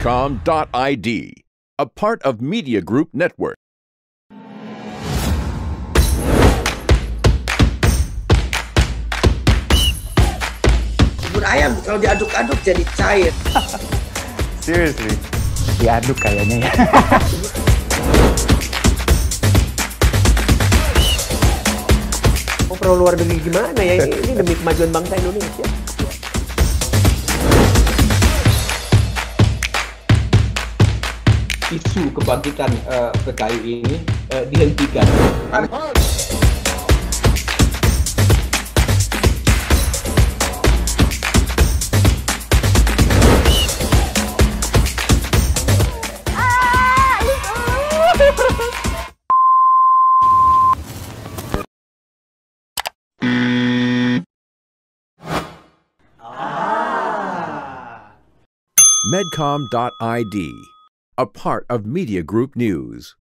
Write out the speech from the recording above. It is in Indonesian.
Medcom.id, a part of Media Group Network. Bubur ayam kalau diaduk-aduk jadi cair. Seriously? Diaduk kayaknya ya. Oh, perlu luar negeri gimana ya? Ini demi kemajuan bangsa Indonesia. Isu kebangkitan PKI ini dihentikan. Medcom.id, a part of Media Group News.